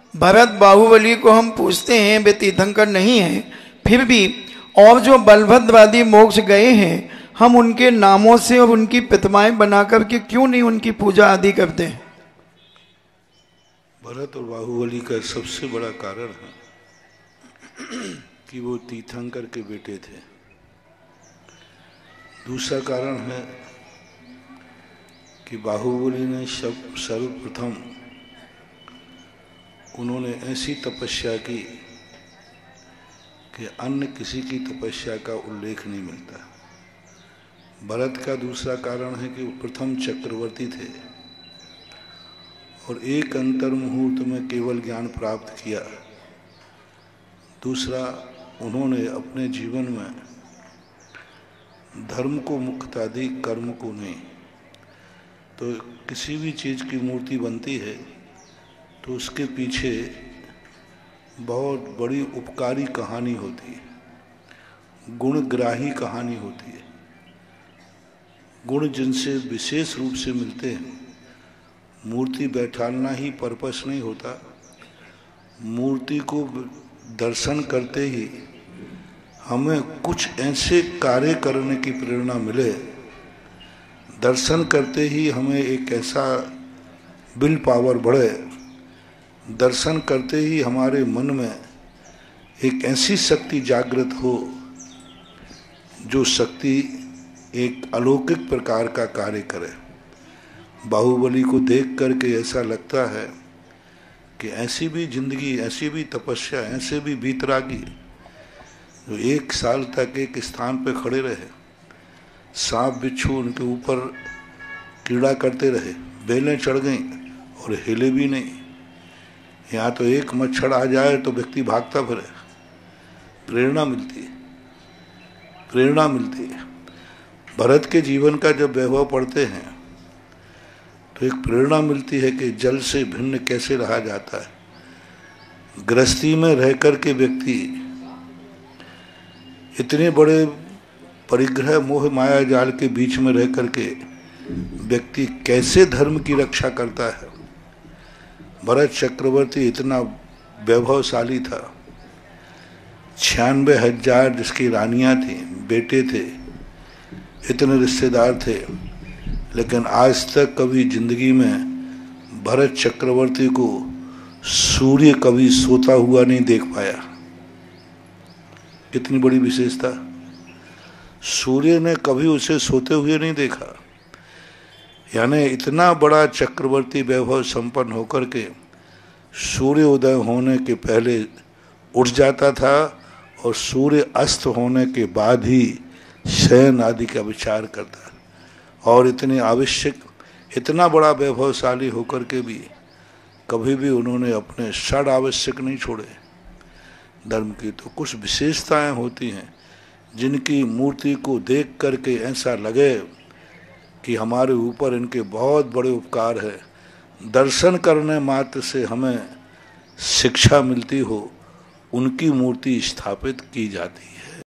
भरत बाहुबली को हम पूछते हैं वे तीर्थंकर नहीं है, फिर भी और जो बलभद्रादि मोक्ष गए हैं हम उनके नामों से और उनकी प्रतिमाएं बना करके क्यों नहीं उनकी पूजा आदि करते हैं? भरत और बाहुबली का सबसे बड़ा कारण है कि वो तीर्थंकर के बेटे थे। दूसरा कारण है कि बाहुबली ने सर्वप्रथम उन्होंने ऐसी तपस्या की कि अन्य किसी की तपस्या का उल्लेख नहीं मिलता। भरत का दूसरा कारण है कि वो प्रथम चक्रवर्ती थे और एक अंतर मुहूर्त में केवल ज्ञान प्राप्त किया। दूसरा, उन्होंने अपने जीवन में धर्म को मुख्यता दी, कर्म को नहीं। तो किसी भी चीज़ की मूर्ति बनती है तो उसके पीछे बहुत बड़ी उपकारी कहानी होती है, गुणग्राही कहानी होती है। गुण जिनसे विशेष रूप से मिलते हैं, मूर्ति बैठाना ही पर्पस नहीं होता। मूर्ति को दर्शन करते ही हमें कुछ ऐसे कार्य करने की प्रेरणा मिले, दर्शन करते ही हमें एक ऐसा विल पावर बढ़े, दर्शन करते ही हमारे मन में एक ऐसी शक्ति जागृत हो जो शक्ति एक अलौकिक प्रकार का कार्य करे। बाहुबली को देख करके ऐसा लगता है कि ऐसी भी जिंदगी, ऐसी भी तपस्या, ऐसे भी वीतरागी जो 1 साल तक एक स्थान पे खड़े रहे, सांप बिच्छू उनके ऊपर कीड़ा करते रहे, बेलें चढ़ गईं और हिले भी नहीं। यहाँ तो एक मच्छर आ जाए तो व्यक्ति भागता फिरे। प्रेरणा मिलती है, प्रेरणा मिलती है। भरत के जीवन का जब वैभव पढ़ते हैं तो एक प्रेरणा मिलती है कि जल से भिन्न कैसे रहा जाता है। गृहस्थी में रह कर के व्यक्ति इतने बड़े परिग्रह मोह माया जाल के बीच में रह कर के व्यक्ति कैसे धर्म की रक्षा करता है। भरत चक्रवर्ती इतना वैभवशाली था, 96,000 जिसकी रानियां थी, बेटे थे, इतने रिश्तेदार थे, लेकिन आज तक कभी जिंदगी में भरत चक्रवर्ती को सूर्य कभी सोता हुआ नहीं देख पाया। कितनी बड़ी विशेषता! सूर्य ने कभी उसे सोते हुए नहीं देखा। यानी इतना बड़ा चक्रवर्ती वैभव संपन्न होकर के सूर्य उदय होने के पहले उठ जाता था और सूर्य अस्त होने के बाद ही शयन आदि का विचार करता। और इतने आवश्यक, इतना बड़ा वैभवशाली होकर के भी कभी भी उन्होंने अपने षड आवश्यक नहीं छोड़े। धर्म की तो कुछ विशेषताएं होती हैं जिनकी मूर्ति को देख करके ऐसा लगे कि हमारे ऊपर इनके बहुत बड़े उपकार है। दर्शन करने मात्र से हमें शिक्षा मिलती हो, उनकी मूर्ति स्थापित की जाती है।